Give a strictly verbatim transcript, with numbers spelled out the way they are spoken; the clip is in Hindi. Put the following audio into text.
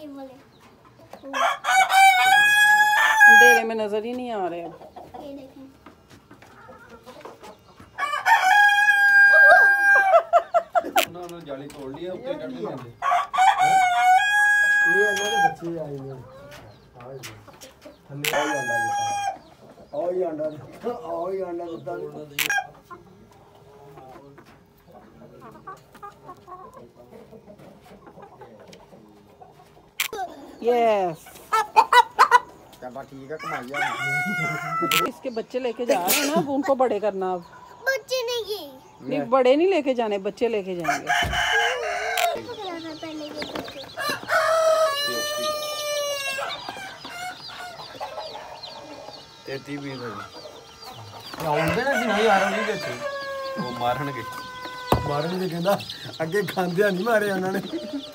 अंधेरे में नजर ही नहीं आ रहे अब। ये देखें। उन्होंने जाली तोड़ ली है, ऊपर चढ़ के बैठे। ये हमारे बच्चे आए हैं। थल्ले आई अंडा देता। आओ ही अंडा देता। आओ ही अंडा देता। यस चला ठीक है, कमाइया। इसके बच्चे लेके जा रहे हैं ना, अब उनको बड़े करना। अब बच्चे नहीं नहीं, बड़े नहीं लेके जाने, बच्चे लेके जाएंगे। पहले के बच्चे। तेती भी है। आउंदे ना नहीं आ रहा जी वो मारनगे मारन के कहंदा अगे खांदे नहीं मारे उन्होंने।